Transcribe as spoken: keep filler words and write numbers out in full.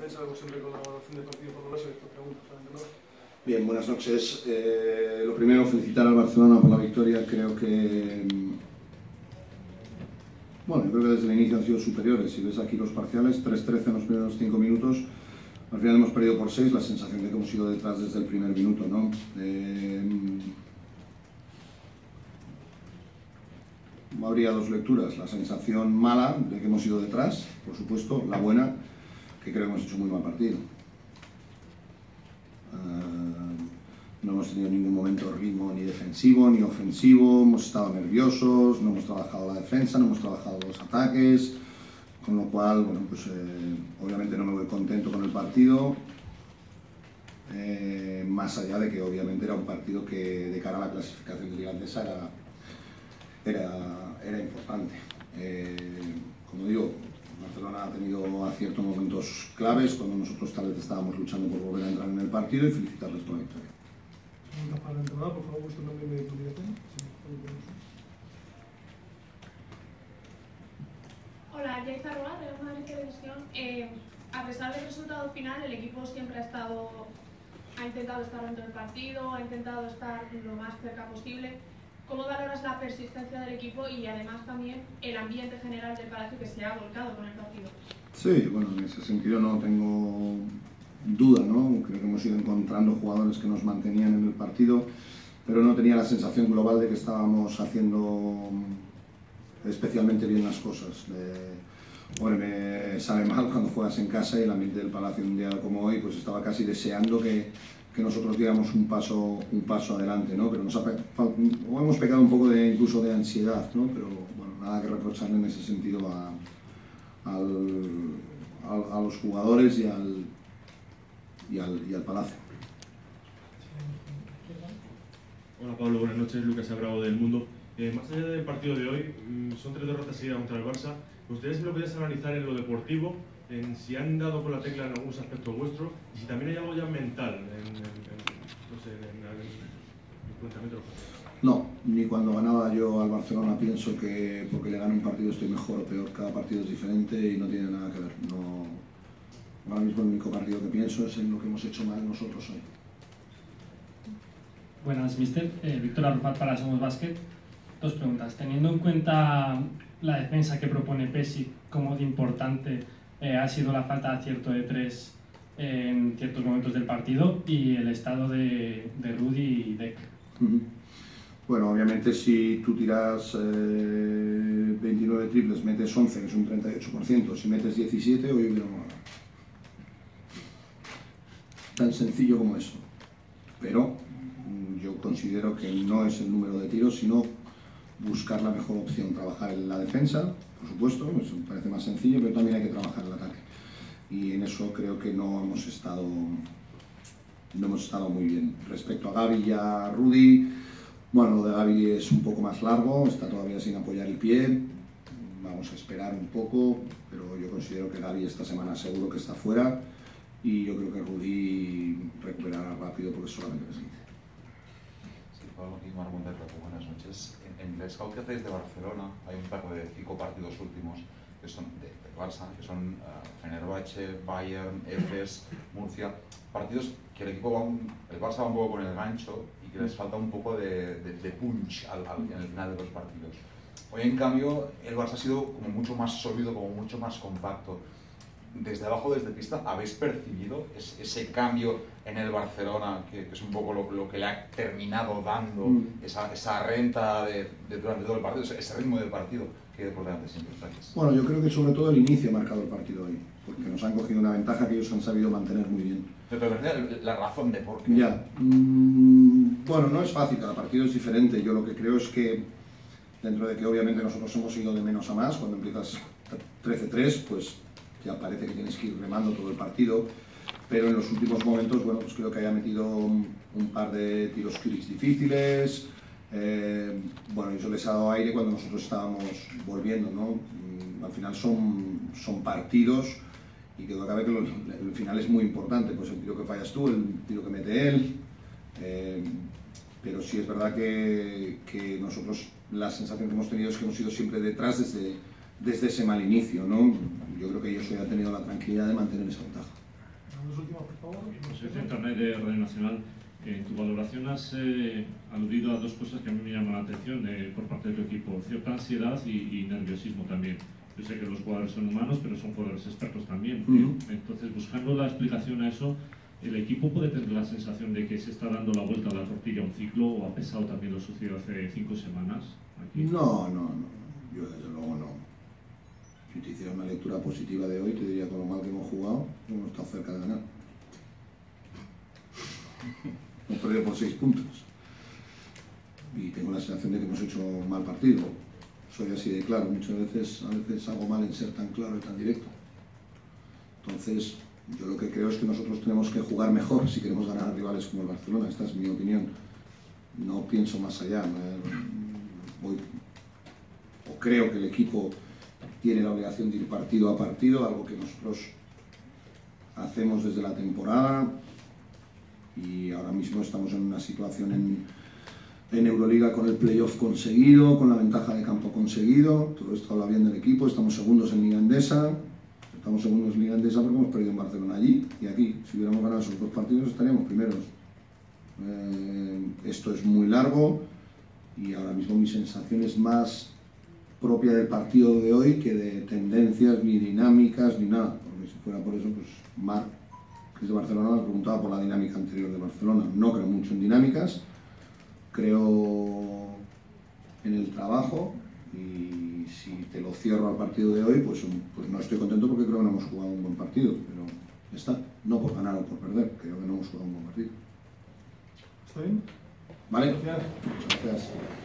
defensa, como siempre con la evaluación del partido por base, esta pregunta para el entrenador. Bien, buenas noches. Eh, lo primero, felicitar al Barcelona por la victoria. Creo que, bueno, yo creo que desde el inicio han sido superiores. Si ves aquí los parciales, tres trece en los primeros cinco minutos. Al final hemos perdido por seis, la sensación de que hemos ido detrás desde el primer minuto, ¿no? Eh, habría dos lecturas. La sensación mala de que hemos ido detrás, por supuesto. La buena, que creo que hemos hecho muy mal partido. No hemos tenido en ningún momento ritmo ni defensivo ni ofensivo, hemos estado nerviosos, no hemos trabajado la defensa, no hemos trabajado los ataques, con lo cual, bueno, pues eh, obviamente no me voy contento con el partido, eh, más allá de que obviamente era un partido que de cara a la clasificación de Liga Endesa era, era, era importante. Eh, como digo, Barcelona ha tenido a ciertos momentos claves cuando nosotros tal vez estábamos luchando por volver a entrar en el partido y felicitarles por la victoria. Preguntas para el entrenador, por favor, vuestro nombre y medio de comunicación. Hola, Yaiza Roa, de Madrid Televisión. Eh, a pesar del resultado final, el equipo siempre ha estado, ha intentado estar dentro del partido, ha intentado estar lo más cerca posible. ¿Cómo valoras la persistencia del equipo y además también el ambiente general del Palacio que se ha volcado con el partido? Sí, bueno, en ese sentido no tengo duda, ¿no? Creo que hemos ido encontrando jugadores que nos mantenían en el partido, pero no tenía la sensación global de que estábamos haciendo especialmente bien las cosas. Eh, bueno, me sabe mal cuando juegas en casa y el ambiente del Palacio un día como hoy, pues estaba casi deseando que, que nosotros diéramos un paso, un paso adelante, ¿no? Pero nos ha, o hemos pecado un poco de, incluso de ansiedad, ¿no? Pero bueno, nada que reprocharle en ese sentido a, al, a, a los jugadores y al Y al, y al Palacio. Hola Pablo, buenas noches. Lucas Abravo del Mundo. Eh, más allá del partido de hoy, son tres derrotas seguidas contra el Barça. Me gustaría si lo podías analizar en lo deportivo, en si han dado con la tecla en algunos aspectos vuestros y si también hay algo ya mental en, en, en, no sé, en, en, en el planteamiento. No, ni cuando ganaba yo al Barcelona pienso que porque le gane un partido estoy mejor o peor. Cada partido es diferente y no tiene nada que ver. No. Ahora mismo el único partido que pienso es en lo que hemos hecho mal nosotros hoy. Buenas, mister. Eh, Víctor Arrufat para Somos Básquet. Dos preguntas. Teniendo en cuenta la defensa que propone Pešić, ¿cómo de importante eh, ha sido la falta de acierto de tres eh, en ciertos momentos del partido y el estado de, de Rudy y Deck? Uh-huh. Bueno, obviamente si tú tiras eh, veintinueve triples, metes once, que es un treinta y ocho por ciento. Si metes diecisiete, hoy hubiéramos ganado. Tan sencillo como eso, pero yo considero que no es el número de tiros, sino buscar la mejor opción, trabajar en la defensa, por supuesto, eso me parece más sencillo, pero también hay que trabajar el ataque, y en eso creo que no hemos estado, no hemos estado muy bien. Respecto a Gavi y a Rudy, bueno, lo de Gavi es un poco más largo, está todavía sin apoyar el pie, vamos a esperar un poco, pero yo considero que Gavi esta semana seguro que está fuera. Y yo creo que Rudy recuperará rápido porque solamente es quince. Sí, Pablo, aquí Mar Monteplato, buenas noches. En, en el scout que hacéis de Barcelona hay un par de cinco partidos últimos que son de, de Barça, que son uh, Fenerbahce, Bayern, Efes, Murcia, partidos que el equipo va un, el Barça va un poco con el gancho y que les falta un poco de, de, de punch al, al, en el final de los partidos. Hoy en cambio el Barça ha sido como mucho más sólido, como mucho más compacto. Desde abajo, desde pista, ¿habéis percibido ese, ese cambio en el Barcelona, que, que es un poco lo, lo que le ha terminado dando mm. esa, esa renta de, de durante todo el partido, ese, ese ritmo del partido que hay por delante siempre? Gracias. Bueno, yo creo que sobre todo el inicio ha marcado el partido hoy, porque nos han cogido una ventaja que ellos han sabido mantener muy bien. Pero la, la razón de por qué. Ya, mm, bueno, no es fácil, cada partido es diferente. Yo lo que creo es que, dentro de que obviamente nosotros hemos ido de menos a más, cuando empiezas trece tres, pues ya parece que tienes que ir remando todo el partido, pero en los últimos momentos, bueno, pues creo que haya metido un, un par de tiros críticos difíciles, eh, bueno, eso les ha dado aire cuando nosotros estábamos volviendo, ¿no? Al final son, son partidos y que cabe que lo, el final es muy importante, pues el tiro que fallas tú, el tiro que mete él, eh, pero sí es verdad que, que nosotros la sensación que hemos tenido es que hemos ido siempre detrás desde, desde ese mal inicio, ¿no? Yo creo que ellos hoy han tenido la tranquilidad de mantener esa ventaja. dos últimas, por favor. Soy Internet de Radio Nacional. En tu valoración has eh, aludido a dos cosas que a mí me llaman la atención eh, por parte de tu equipo, cierta ansiedad y, y nerviosismo también. Yo sé que los jugadores son humanos, pero son jugadores expertos también. Uh-huh. Entonces, buscando la explicación a eso, ¿el equipo puede tener la sensación de que se está dando la vuelta a la tortilla a un ciclo o ha pesado también lo sucedido hace cinco semanas? Aquí? No, no, no. Yo desde luego no. Si te hiciera una lectura positiva de hoy, te diría con lo mal que hemos jugado, hemos estado cerca de ganar. Hemos perdido por seis puntos. Y tengo la sensación de que hemos hecho un mal partido. Soy así de claro. Muchas veces, a veces hago mal en ser tan claro y tan directo. Entonces, yo lo que creo es que nosotros tenemos que jugar mejor si queremos ganar a rivales como el Barcelona. Esta es mi opinión. No pienso más allá. Voy, o creo que el equipo tiene la obligación de ir partido a partido, algo que nosotros hacemos desde la temporada. Y ahora mismo estamos en una situación en, en Euroliga con el playoff conseguido, con la ventaja de campo conseguido. Todo esto habla bien del equipo. Estamos segundos en Liga Endesa. Estamos segundos en Liga Endesa porque hemos perdido en Barcelona allí y aquí. Si hubiéramos ganado esos dos partidos estaríamos primeros. Eh, esto es muy largo y ahora mismo mi sensación es más propia del partido de hoy que de tendencias ni dinámicas ni nada. Porque si fuera por eso, pues Marc, que es de Barcelona, me preguntaba por la dinámica anterior de Barcelona. No creo mucho en dinámicas, creo en el trabajo y si te lo cierro al partido de hoy, pues, pues no estoy contento porque creo que no hemos jugado un buen partido, pero ya está, no por ganar o por perder, creo que no hemos jugado un buen partido. ¿Está bien? ¿Vale? Gracias. Muchas gracias.